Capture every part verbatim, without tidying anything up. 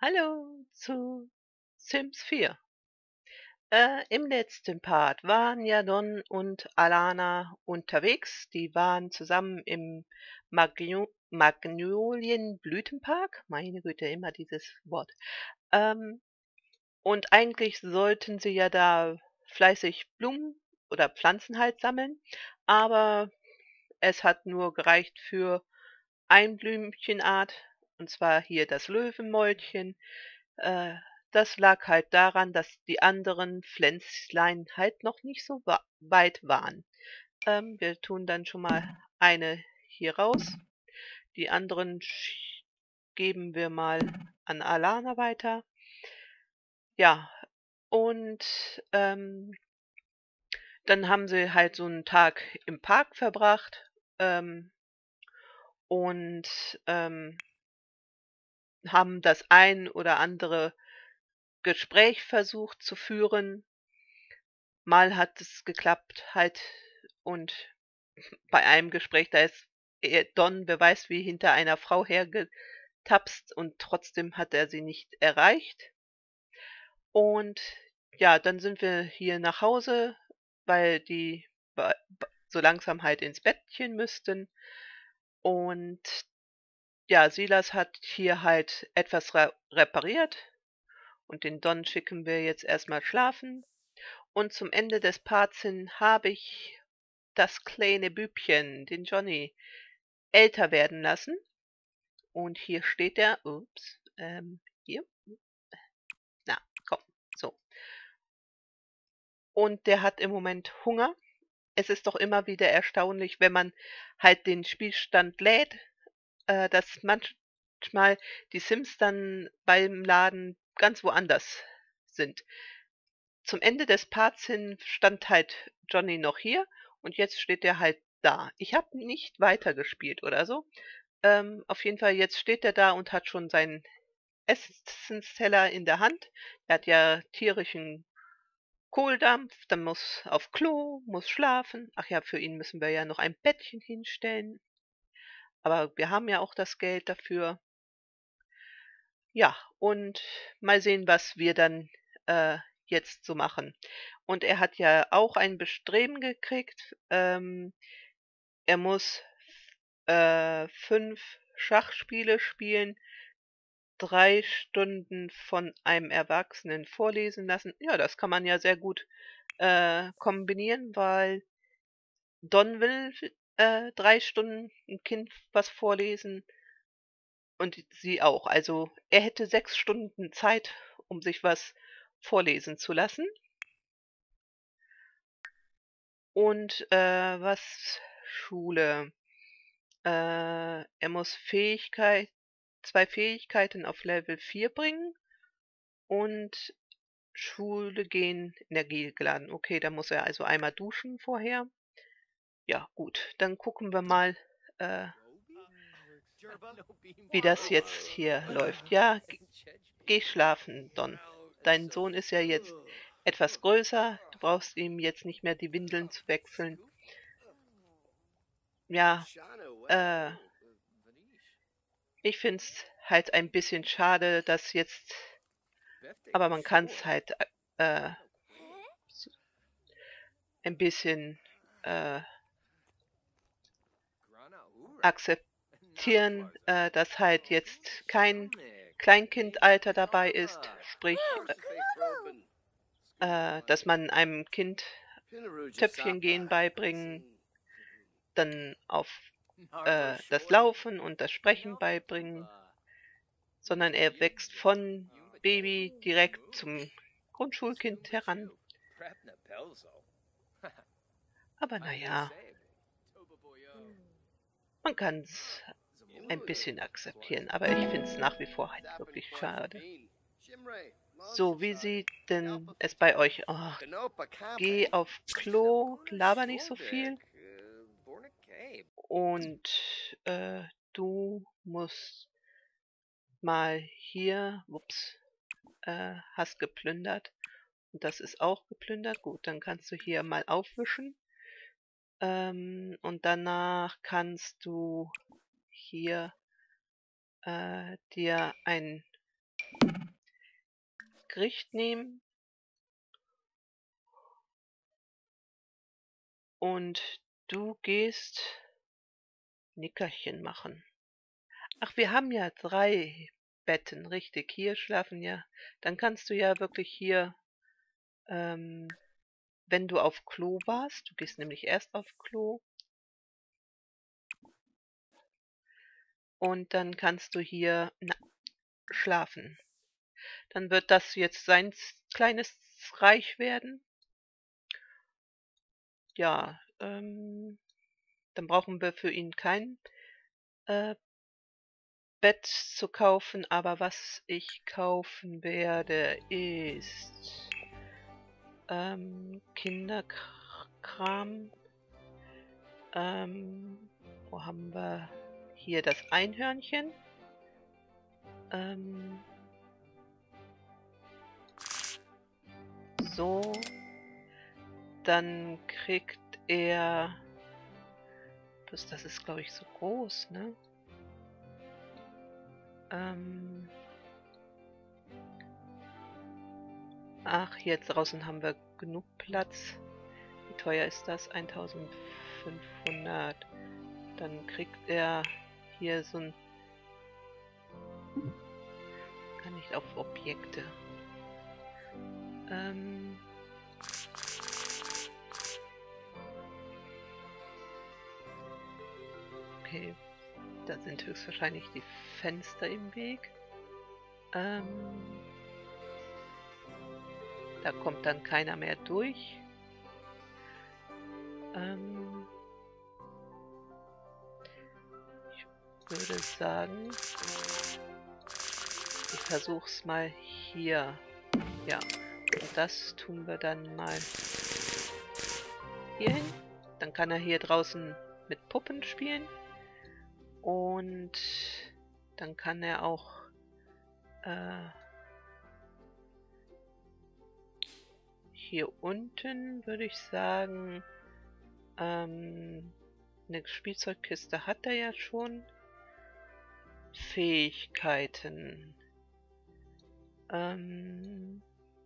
Hallo zu Sims vier. Äh, im letzten Part waren ja Don und Alana unterwegs. Die waren zusammen im Magno Magnolienblütenpark. Meine Güte, immer dieses Wort. Ähm, und eigentlich sollten sie ja da fleißig Blumen oder Pflanzen halt sammeln, aber es hat nur gereicht für ein Blümchenart, und zwar hier das Löwenmäulchen. Äh, Das lag halt daran, dass die anderen Pflänzlein halt noch nicht so wa weit waren. Ähm, wir tun dann schon mal eine hier raus. Die anderen sch geben wir mal an Alana weiter. Ja, und, ähm, dann haben sie halt so 'n Tag im Park verbracht, ähm, und, ähm, haben das ein oder andere Gespräch versucht zu führen. Mal hat es geklappt halt, und bei einem Gespräch, da ist, äh, Don, wer weiß wie, hinter einer Frau hergetapst und trotzdem hat er sie nicht erreicht. Und ja, dann sind wir hier nach Hause, weil die ba ba so langsam halt ins Bettchen müssten. Und ja, Silas hat hier halt etwas re repariert und den Don schicken wir jetzt erst mal schlafen. Und zum Ende des Parts hin habe ich das kleine Bübchen, den Johnny, älter werden lassen. Und hier steht er. Ups, ähm, hier. Na, komm, so. Und der hat im Moment Hunger. Es ist doch immer wieder erstaunlich, wenn man halt den Spielstand lädt, äh, dass manchmal die Sims dann beim Laden ganz woanders sind. Zum Ende des Parts hin stand halt Johnny noch hier und jetzt steht er halt da. Ich habe nicht weitergespielt oder so. Ähm, auf jeden Fall, jetzt steht er da und hat schon seinen Essensteller in der Hand. Er hat ja tierischen Kohldampf, dann muss auf Klo, muss schlafen. Ach ja, für ihn müssen wir ja noch ein Bettchen hinstellen. Aber wir haben ja auch das Geld dafür. Ja, und mal sehen, was wir dann, äh, jetzt so machen. Und er hat ja auch ein Bestreben gekriegt. Ähm, er muss, äh, fünf Schachspiele spielen, drei Stunden von einem Erwachsenen vorlesen lassen. Ja, das kann man ja sehr gut, äh, kombinieren, weil Don will, äh, drei Stunden 'n Kind was vorlesen und sie auch. Also, er hätte sechs Stunden Zeit, um sich was vorlesen zu lassen. Und, äh, was Schule? Äh, er muss Fähigkeit zwei Fähigkeiten auf Level vier bringen und Schule gehen energiegeladen. Okay, da muss er also einmal duschen vorher. Ja, gut, dann gucken wir mal, äh, wie das jetzt hier läuft. Ja, g geh schlafen, Don. Dein Sohn ist ja jetzt etwas größer. Du brauchst ihm jetzt nicht mehr die Windeln zu wechseln. Ja, äh ich finde es halt ein bisschen schade, dass jetzt, aber man kann's halt, äh, s ein bisschen, äh akzeptieren, äh, dass halt jetzt kein Kleinkindalter dabei ist, sprich, äh, äh, dass man einem Kind Töpfchengehen beibringen, dann auf, äh, das Laufen und das Sprechen beibringen, sondern er wächst von Baby direkt zum Grundschulkind heran. Aber na ja, man kann's ein bisschen akzeptieren, aber ich finde es nach wie vor halt wirklich schade. So, wie sieht denn es bei euch, ach, geh auf Klo, laber nicht so viel und, äh, du musst mal hier, ups, äh, hast geplündert und das ist auch geplündert. Gut, dann kannst du hier mal aufwischen, ähm, und danach kannst du hier, äh, dir ein Gericht nehmen. Und du gehst Nickerchen machen. Ach, wir haben ja drei Betten, richtig. Hier schlafen ja dann kannst du ja wirklich hier, ähm, wenn du auf Klo warst du gehst nämlich erst auf Klo und dann kannst du hier, na, schlafen. Dann wird das jetzt sein z kleines Reich werden. Ja, ähm, dann brauchen wir für ihn kein, äh Bett zu kaufen, aber was ich kaufen werde, ist ähm, Kinderkr Kram. Ähm, wo haben wir hier das Einhörnchen? Ähm so. Dann kriegt er das das ist, glaube ich, so groß, ne? Ähm Ach, hier draußen haben wir genug Platz. Wie teuer ist das? eintausendfünfhundert. Dann kriegt er hier so 'n kann nicht auf Objekte. Ähm Okay, da sind höchstwahrscheinlich die Fenster im Weg. Ähm Da kommt dann keiner mehr durch. Ähm Ich würde sagen ich versuche es mal hier. Ja, und das tun wir dann mal hier hin. Dann kann er hier draußen mit Puppen spielen. Und dann kann er auch, äh hier unten würde ich sagen, ähm, 'ne Spielzeugkiste hat er ja schon. Fähigkeiten. Ähm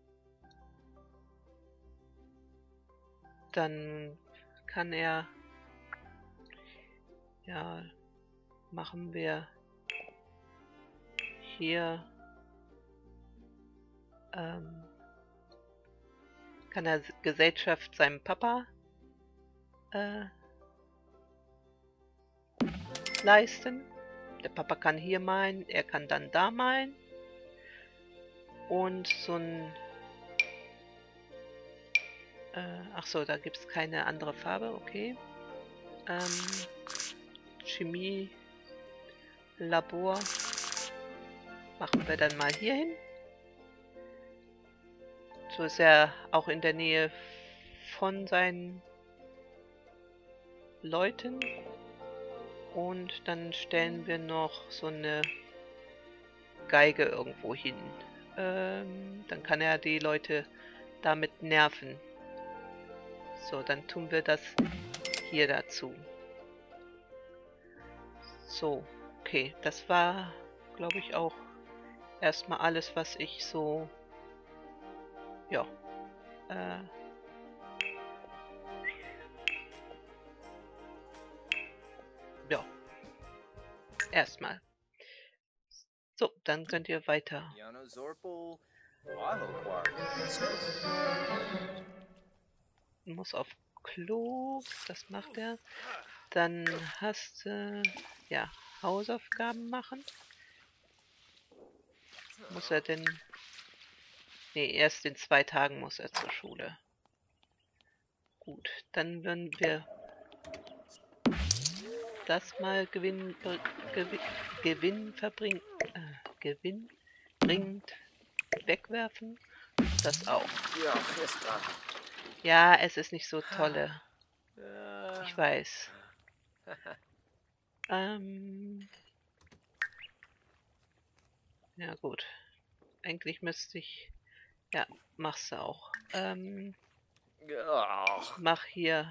Dann kann er ja, machen wir hier ähm kann er s Gesellschaft seinem Papa äh leisten. Der Papa kann hier malen, er kann dann da malen. Und so 'n Äh, ach so, da gibt's keine andere Farbe, okay. Ähm, Chemie Labor machen wir dann mal hier hin. So ist er auch in der Nähe von seinen Leuten. Und dann stellen wir noch so 'ne Geige irgendwo hin. Ähm, dann kann er die Leute damit nerven. So, dann tun wir das hier dazu. So, okay, das war, glaube ich, auch erst mal alles, was ich so ja, äh ja. Erst mal. So, dann könnt ihr weiter. Muss auf Klo, das macht er. Dann hast du, ja, Hausaufgaben machen. Muss er denn ne, erst in zwei Tagen muss er zur Schule. Gut, dann würden wir das mal Gewinn br Gewi Gewinn verbringen äh, gewinnbringend wegwerfen. Das auch. Ja, es ist nicht so tolle. Ich weiß. Ähm Ja gut. Eigentlich müsste ich ja, machst du auch. Ähm mach hier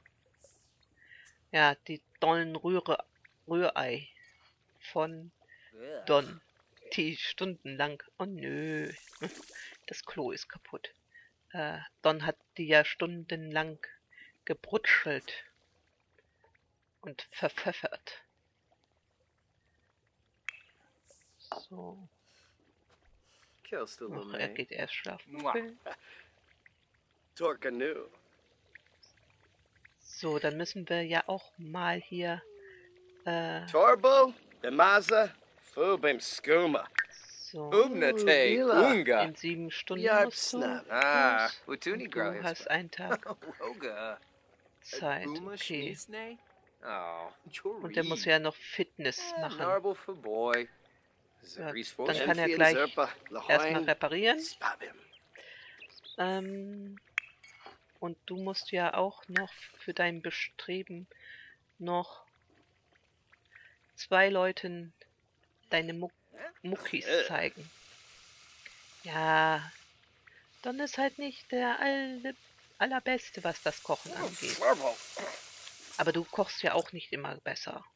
ja, die dollen Rühre Rührei von Don, die stundenlang oh nö. Das Klo ist kaputt. Äh, Don hat die ja stundenlang gebrutschelt und verpfeffert. So. Ach, er geht erst schlafen. Okay. So, dann müssen wir ja auch mal hier... Äh, Torbo, Bemaza, Fu bim Skuma. so, Ubnate, Unga. in sieben Stunden Ja, musst du snap. Ah, los. Utuni Und du hast einen Tag Roga. Zeit. Uma Okay. Schmiesne? Oh, Und der muss ja noch Fitness machen. Narble for boy. Ja, Zagrees dann Force. kann er gleich erstmal reparieren. Ähm, und du musst ja auch noch für dein Bestreben noch zwei Leuten deine Muck Muckis zeigen. Ja, Don ist halt nicht der alle, allerbeste, was das Kochen angeht. Aber du kochst ja auch nicht immer besser.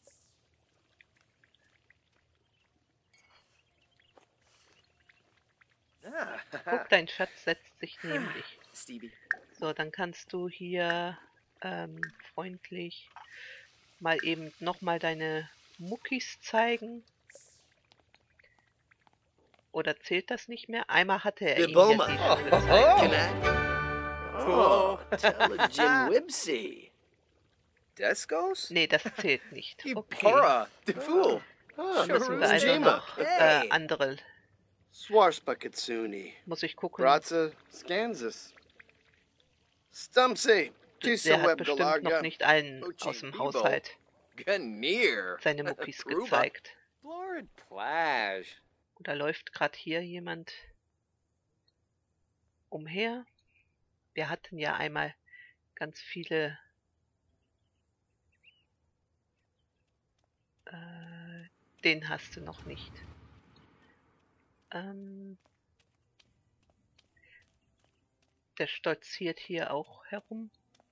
Guck, dein Schatz setzt sich neben dich. Stevie. So, dann kannst du hier ähm, freundlich mal eben nochmal deine Muckis zeigen. Oder zählt das nicht mehr? Einmal hatte er ihm ja die schon gezeigt. Oh, tell Jim Wibsey. Descos? Nee, das zählt nicht. Okay, Porra, the fool. dann müssen wir also noch äh, andere... Swarspa Kitsuni. Muss ich gucken. Bratza Skansis. Stumpsy. Der hat bestimmt noch nicht allen aus dem Haushalt Ganir. seine Muckis gezeigt. Florid Plage. Oder läuft gerade hier jemand umher? Wir hatten ja einmal ganz viele äh, den hast du noch nicht. Ähm, der stolziert hier auch herum.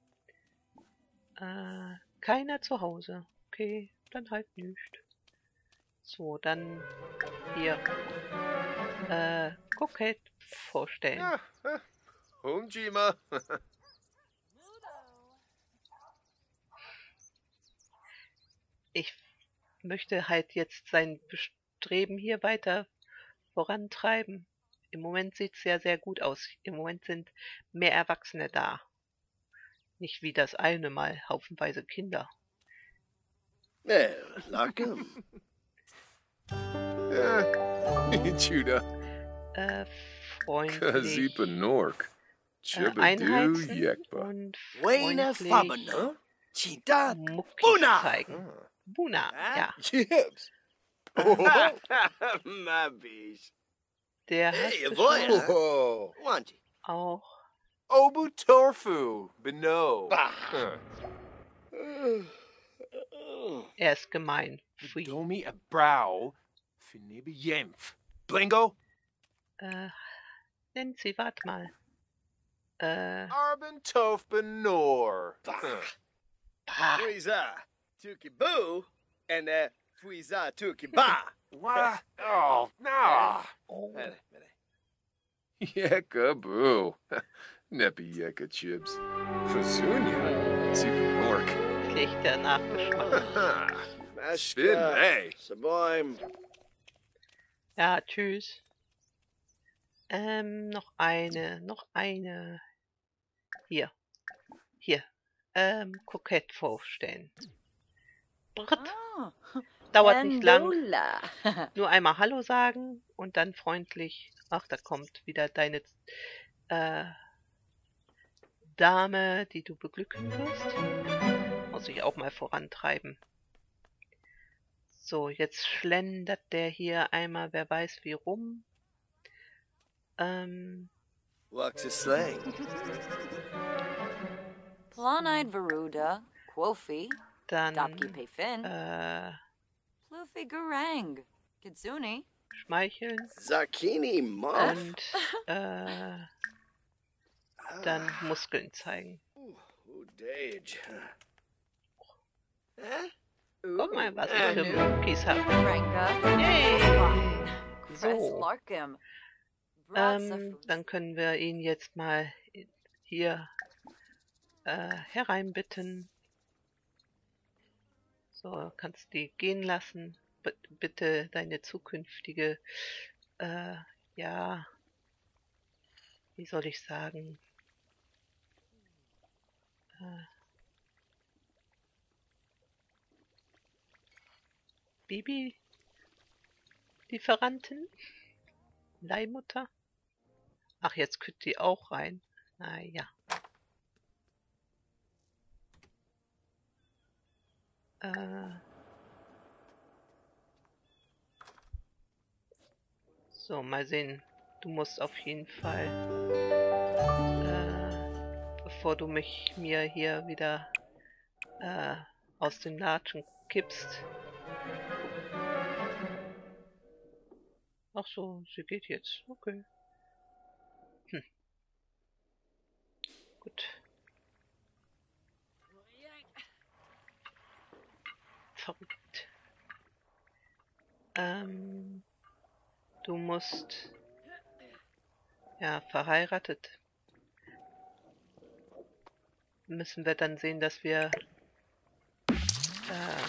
Äh, keiner zu Hause. Okay, dann halt nicht. So, dann hier äh, Kokett vorstellen. Ja, Hungjima. Ich möchte halt jetzt sein Bestreben hier weiter vorantreiben. Im Moment sieht es ja sehr gut aus. Im Moment sind mehr Erwachsene da. Nicht wie das eine Mal haufenweise Kinder. Yeah, like him. Judah. Äh, freundlich. Kazipa Nork. Äh, Chibadu einheizen Yekba. und Wayne freundlich Fabano. Chita. Muckis Buna. zeigen. Buna, ja. Chips. My beast. Der Hey, hat avoid bestimmt Oh. Wanji. auch Obu Torfu. Beno. Bah. er ist gemein. Pfui. Domi a brow, Finibi Yempf. Blingo? Äh, Nancy, wart mal. Äh, Arben Tof Benor. pah, Fuiza. Tuki boo. And uh, Fuiza Tuki ba. What? Oh, no. oh, Yeka Boo. Neppy Yeka Chibs. Fazunia. Zipa Nork. schlechter Nachgeschmack. Spin, hey. Sublime. Ja, tschüss. Ähm, noch eine, noch eine. Hier. Hier. Ähm, Kokett vorstellen. Britt. Ah, Dauert nicht lang. Vendula. Nur einmal Hallo sagen und dann freundlich. Ach, da kommt wieder deine äh, Dame, die du beglücken wirst. Muss ich auch mal vorantreiben. So, jetzt schlendert der hier einmal, wer weiß wie rum. Ähm, Walks a slang. Planide Veruda, Quofi, dann Dopki Pefin, äh, Plufi Garang, Kitsuni, schmeicheln Zakini Moth. und äh, dann Muskeln zeigen. Udage. Guck mal, was ich Äh, für nö. Muckis habe. Ranka, Yay! Cress So, Larkim, Ähm, dann können wir ihn jetzt mal hier äh, hereinbitten. So, kannst die gehen lassen. B bitte deine zukünftige, äh, ja, wie soll ich sagen, äh, Baby-Lieferantin? Leihmutter? Ach, jetzt könnt die auch rein. Naja. Äh. So, mal sehen. Du musst auf jeden Fall, äh, bevor du mich mir hier wieder äh, aus den Latschen kippst. Ach so, sie geht jetzt. Okay. Hm. Gut. Verrückt. Ähm, du musst, ja, verheiratet. Müssen wir dann sehen, dass wir äh,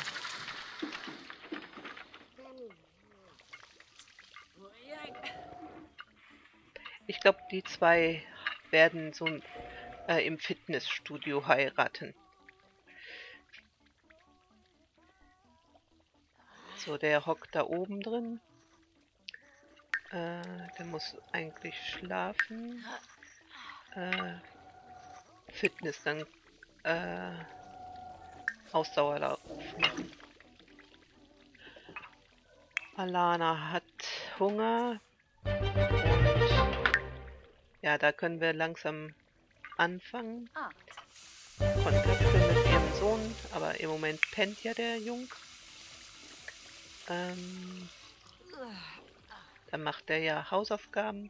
ich glaube, die zwei werden so äh, im Fitnessstudio heiraten. So, der hockt da oben drin. Äh, der muss eigentlich schlafen. Äh, Fitness, dann äh, Ausdauerlauf machen. Alana hat Hunger. Und ja, da können wir langsam anfangen. Kontakte mit ihrem Sohn, aber im Moment pennt ja der Jung. Ähm, dann macht er ja Hausaufgaben.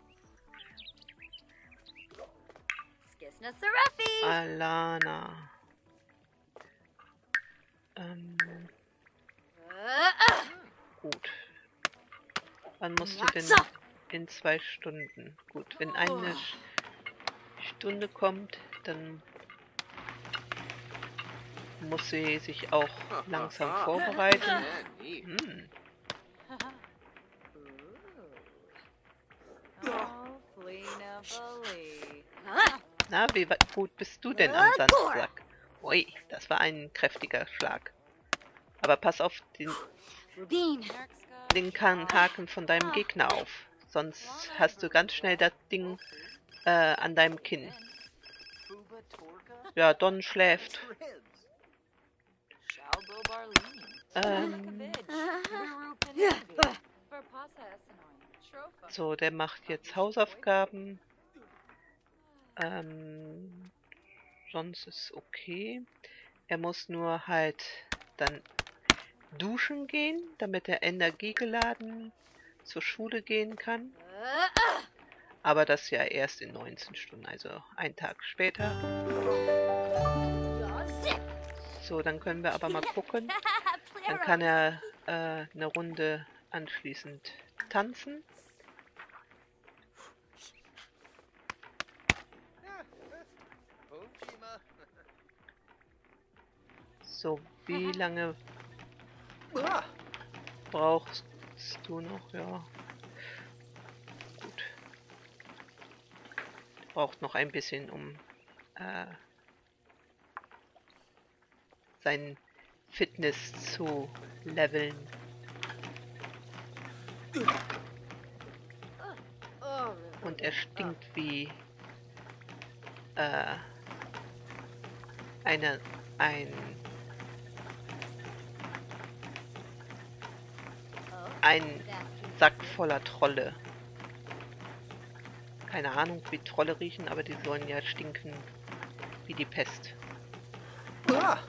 Alana. Ähm, gut. Wann musst du denn in zwei Stunden? Gut, wenn eine Stunde kommt, dann muss sie sich auch langsam vorbereiten. Hm. Na, wie gut bist du denn am Sandsack? Ui, das war ein kräftiger Schlag. Aber pass auf den linken Haken von deinem Gegner auf. Sonst hast du ganz schnell das Ding äh, an deinem Kinn. Ja, Don schläft. Ähm, so, der macht jetzt Hausaufgaben. Ähm, sonst ist okay. Er muss nur halt dann duschen gehen, damit er energiegeladen zur Schule gehen kann. Aber das ja erst in neunzehn Stunden, also einen Tag später. So, dann können wir aber mal gucken. Dann kann er äh, eine Runde anschließend tanzen. So, wie lange brauchst du noch? Ja. Gut. Braucht noch ein bisschen, um äh, sein Fitness zu leveln. Und er stinkt wie äh, eine, ein ein Sack voller Trolle. Keine Ahnung, wie Trolle riechen, aber die sollen ja stinken wie die Pest. Er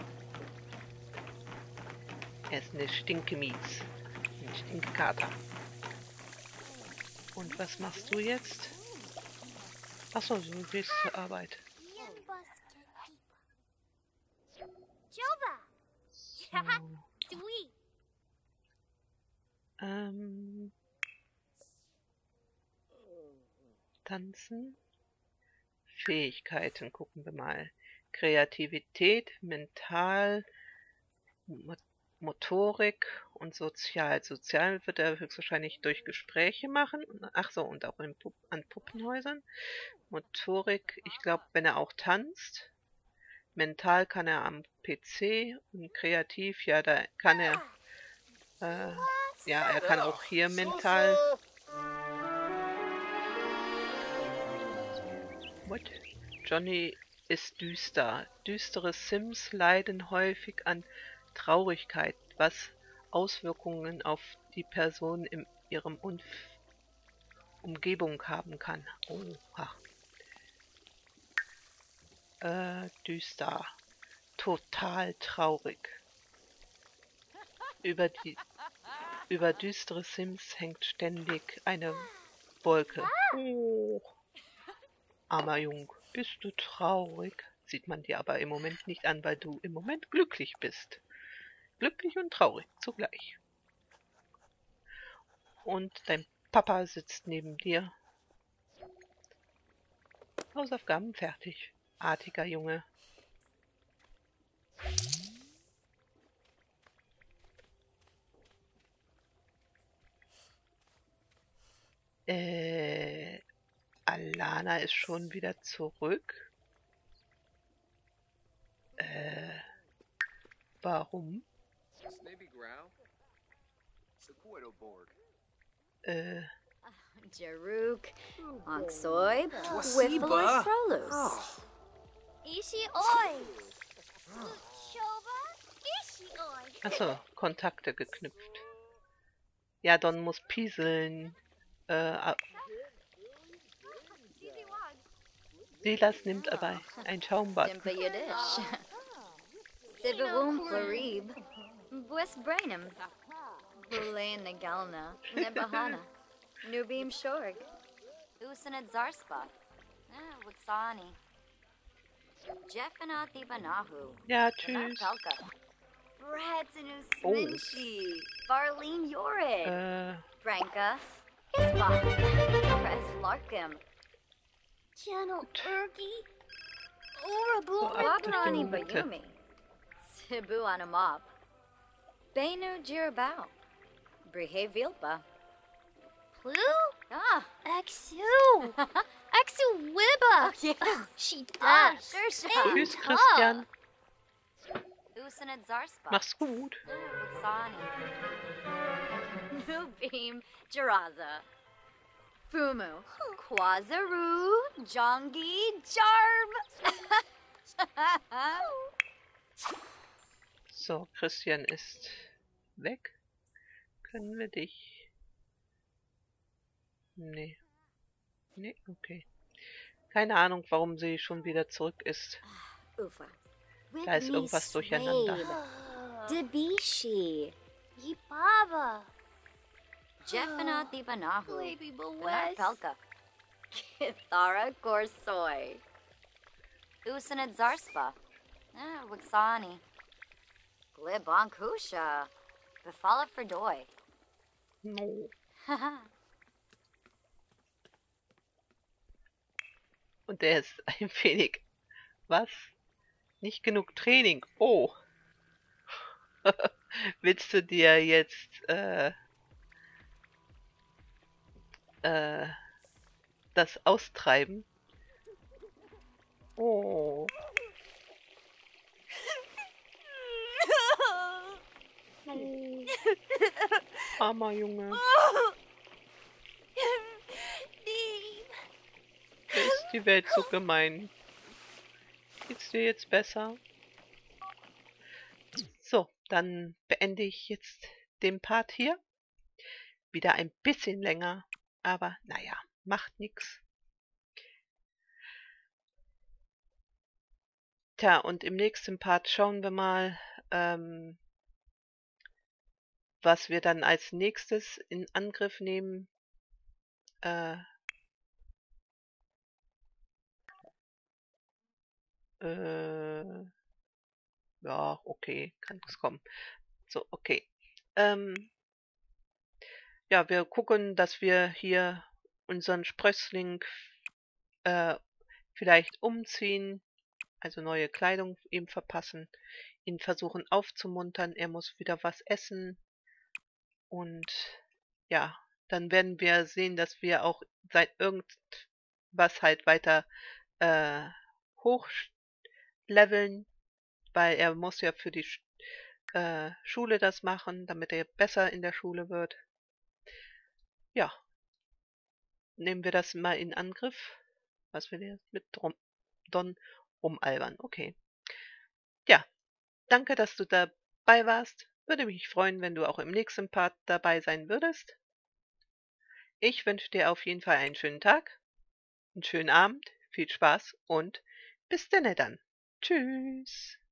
ist eine Stinkemies. Ein Stinkekater. Und was machst du jetzt? Achso, du gehst zur Arbeit. So. Ähm. Tanzen. Fähigkeiten gucken wir mal. Kreativität, Mental, Mo Motorik und Sozial. Sozial wird er höchstwahrscheinlich durch Gespräche machen. Ach so, und auch in Pupp an Puppenhäusern. Motorik, ich glaube, wenn er auch tanzt. Mental kann er am P C und kreativ, ja, da kann er, äh, ja, er kann auch hier mental. What? Johnny ist düster. Düstere Sims leiden häufig an Traurigkeit, was Auswirkungen auf die Person in ihrem Umf Umgebung haben kann. Oha. Äh, düster. Total traurig. Über die über düstere Sims hängt ständig eine Wolke. Oh. Armer Jung, bist du traurig? Sieht man dir aber im Moment nicht an, weil du im Moment glücklich bist. Glücklich und traurig zugleich. Und dein Papa sitzt neben dir. Hausaufgaben fertig. Artiger Junge. Äh, Alana ist schon wieder zurück. Äh, warum? Äh, Jaruk, Onksoib, Wasiba. Wiffaloy Frolus. Oh. Ishi oi. Shoba ishi oi. achso, Kontakte geknüpft. Ja, Don muss pieseln. Äh, a- Silas nimmt aber ein Schaumbad. Dimpa Yiddish. Sibarum Florib. Bwis Brainum. Bulain Nagalna. Nebahana. Nubim Shorg. Usanad Zarspa. Ah, Wutsani. Jeffanathi Banahu. Ja, tschüss. Pelka. Bratinu Oh. Sminshi. Barlene Yorid. Äh, Branka. Hispa. Prez Larkim. Channel Urgi. so Orabu. Wabrani abgefunden, bitte. Bayumi. Sibu Anamop. Benu Jirabao. Brihe Vilpa. Plu. Ah, Exu. Exu Wibba. yes. She Ah, does. sure, sure. Tschüss, Christian. Usanad Zarspa. Mach's gut. Ah, Wutsani. Nubim Jaraza. Fumu. Kwazaru. Jongi Jarb. So, Christian ist weg. Können wir dich... Nee. Nee, okay. Keine Ahnung, warum sie schon wieder zurück ist. Ufa. Da ist irgendwas durcheinander. Debishi. Yibaba. Jeffanathi Banahu. Baby Kanar Boaz. Pelka. Kithara Gorsoy. Usanad Zarspa. Ah, Wutsani. Glibonkusha. Befala Ferdoy. No. Und der ist ein wenig... Was? Nicht genug Training. Oh. Willst du dir jetzt äh, äh, das austreiben? Oh. Armer Junge. Ist die Welt so gemein? Geht's dir jetzt besser? So, dann beende ich jetzt den Part hier. Wieder ein bisschen länger, aber naja, macht nichts. Tja, und im nächsten Part schauen wir mal, ähm, was wir dann als nächstes in Angriff nehmen. Äh, äh, ja, okay, kann es kommen. So, okay. Ähm, ja, wir gucken, dass wir hier unseren Sprössling äh, vielleicht umziehen, also neue Kleidung ihm verpassen, ihn versuchen aufzumuntern, er muss wieder was essen und ja, dann werden wir sehen, dass wir auch seit irgendwas halt weiter äh, hochleveln, weil er muss ja für die Sch äh, Schule das machen, damit er besser in der Schule wird. Ja, nehmen wir das mal in Angriff. Was will jetzt mit Drom Don rumalbern? Okay. Ja, danke, dass du dabei warst. Würde mich freuen, wenn du auch im nächsten Part dabei sein würdest. Ich wünsche dir auf jeden Fall einen schönen Tag, einen schönen Abend, viel Spaß und bis denne dann. Tschüss.